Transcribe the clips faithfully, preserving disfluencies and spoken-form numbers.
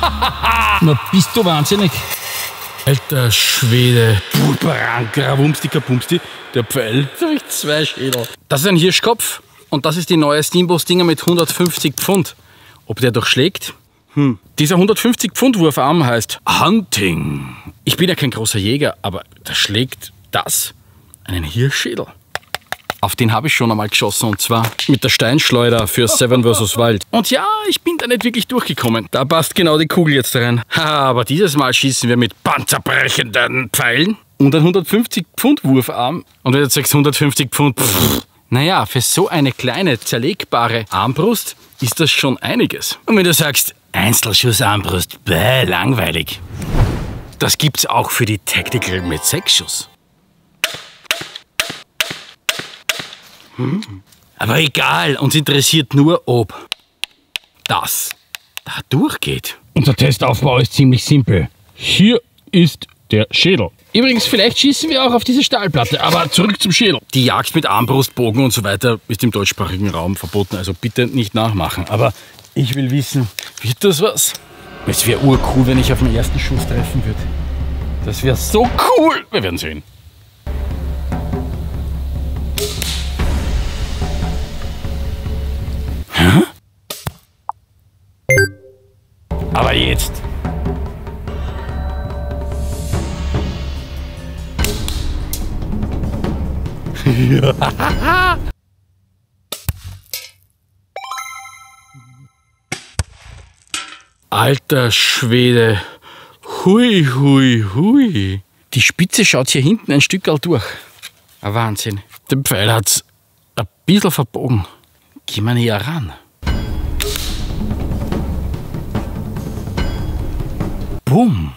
Na, bist du wahnsinnig? Alter Schwede. Wumstika Pumsti. Der Pfeil. Jetzt habe ich zwei Schädel. Das ist ein Hirschkopf und das ist die neue Steamboat Stinger mit hundertfünfzig Pfund. Ob der durchschlägt? Hm. Dieser hundertfünfzig Pfund Wurfarm heißt Hunting. Ich bin ja kein großer Jäger, aber da schlägt das einen Hirschschädel. Auf den habe ich schon einmal geschossen und zwar mit der Steinschleuder für Seven versus. Wild. Und ja, ich bin da nicht wirklich durchgekommen. Da passt genau die Kugel jetzt rein. Aber dieses Mal schießen wir mit panzerbrechenden Pfeilen und ein hundertfünfzig Pfund Wurfarm. Und wenn du jetzt sagst hundertfünfzig Pfund, pff, naja, für so eine kleine, zerlegbare Armbrust ist das schon einiges. Und wenn du sagst, Einzelschuss-Armbrust, bäh, langweilig. Das gibt's auch für die Tactical mit sechs Schuss. Hm. Aber egal, uns interessiert nur, ob das da durchgeht. Unser Testaufbau ist ziemlich simpel. Hier ist der Schädel. Übrigens, vielleicht schießen wir auch auf diese Stahlplatte, aber zurück zum Schädel. Die Jagd mit Armbrust, Bogen und so weiter ist im deutschsprachigen Raum verboten, also bitte nicht nachmachen. Aber ich will wissen, wird das was? Es wäre urcool, wenn ich auf den ersten Schuss treffen würde. Das wäre so cool. Wir werden sehen. Hä? Aber jetzt. Alter Schwede. Hui, hui, hui. Die Spitze schaut hier hinten ein Stück durch. Ein Wahnsinn. Der Pfeil hat's ein bisschen verbogen. Geh mal näher ran. Bumm.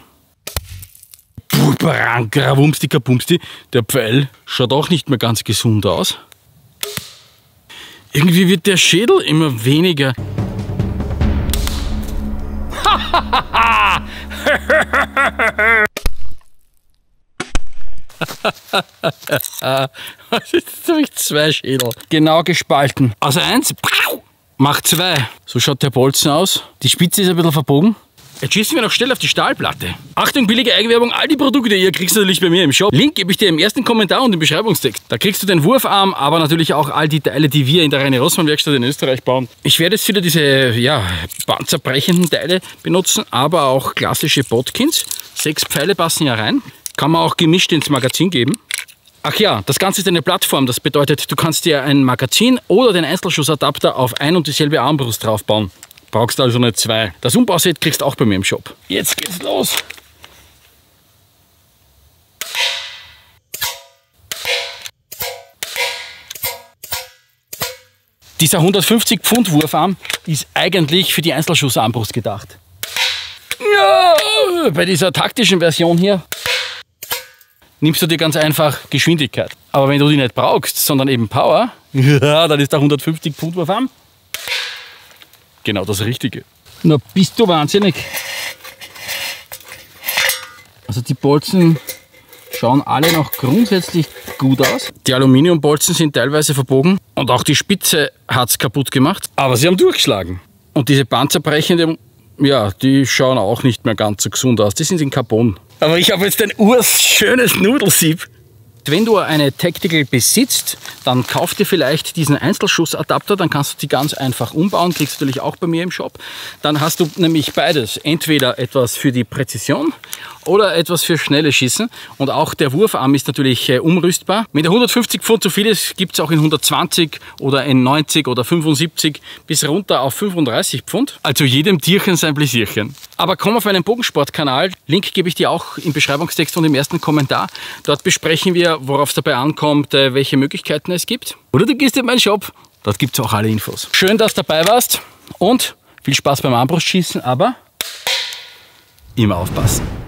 Wumstika Pumsti. Der Pfeil schaut auch nicht mehr ganz gesund aus. Irgendwie wird der Schädel immer weniger. Jetzt habe ich zwei Schädel. Genau gespalten. Also eins macht zwei. So schaut der Bolzen aus. Die Spitze ist ein bisschen verbogen. Jetzt schießen wir noch schnell auf die Stahlplatte. Achtung, billige Eigenwerbung, all die Produkte ihr kriegst du natürlich bei mir im Shop. Link gebe ich dir im ersten Kommentar und im Beschreibungstext. Da kriegst du den Wurfarm, aber natürlich auch all die Teile, die wir in der Reine Rossmann Werkstatt in Österreich bauen. Ich werde jetzt wieder diese ja, panzerbrechenden Teile benutzen, aber auch klassische Botkins. Sechs Pfeile passen ja rein. Kann man auch gemischt ins Magazin geben. Ach ja, das Ganze ist eine Plattform. Das bedeutet, du kannst dir ein Magazin oder den Einzelschuss-Adapter auf ein und dieselbe Armbrust draufbauen. Brauchst also nicht zwei. Das Umbauset kriegst du auch bei mir im Shop. Jetzt geht's los. Dieser hundertfünfzig Pfund Wurfarm ist eigentlich für die Einzelschussarmbrust gedacht. Ja, bei dieser taktischen Version hier nimmst du dir ganz einfach Geschwindigkeit. Aber wenn du die nicht brauchst, sondern eben Power, ja, dann ist der hundertfünfzig Pfund Wurfarm genau das Richtige. Na, bist du wahnsinnig? Also die Bolzen schauen alle noch grundsätzlich gut aus. Die Aluminiumbolzen sind teilweise verbogen und auch die Spitze hat es kaputt gemacht. Aber sie haben durchgeschlagen. Und diese panzerbrechenden, ja, die schauen auch nicht mehr ganz so gesund aus. Die sind in Carbon. Aber ich habe jetzt ein urschönes Nudelsieb. Wenn du eine Tactical besitzt, dann kauf dir vielleicht diesen Einzelschuss-Adapter, dann kannst du die ganz einfach umbauen, kriegst du natürlich auch bei mir im Shop. Dann hast du nämlich beides, entweder etwas für die Präzision oder etwas für schnelle Schießen. Und auch der Wurfarm ist natürlich äh, umrüstbar. Wenn der hundertfünfzig Pfund zu viel ist, gibt es auch in hundertzwanzig oder in neunzig oder fünfundsiebzig bis runter auf fünfunddreißig Pfund. Also jedem Tierchen sein Pläsierchen. Aber komm auf meinen Bogensport-Kanal, Link gebe ich dir auch im Beschreibungstext und im ersten Kommentar. Dort besprechen wir, worauf es dabei ankommt, äh, welche Möglichkeiten es gibt. Oder du gehst in meinen Shop, dort gibt es auch alle Infos. Schön, dass du dabei warst und viel Spaß beim Armbrustschießen, aber immer aufpassen.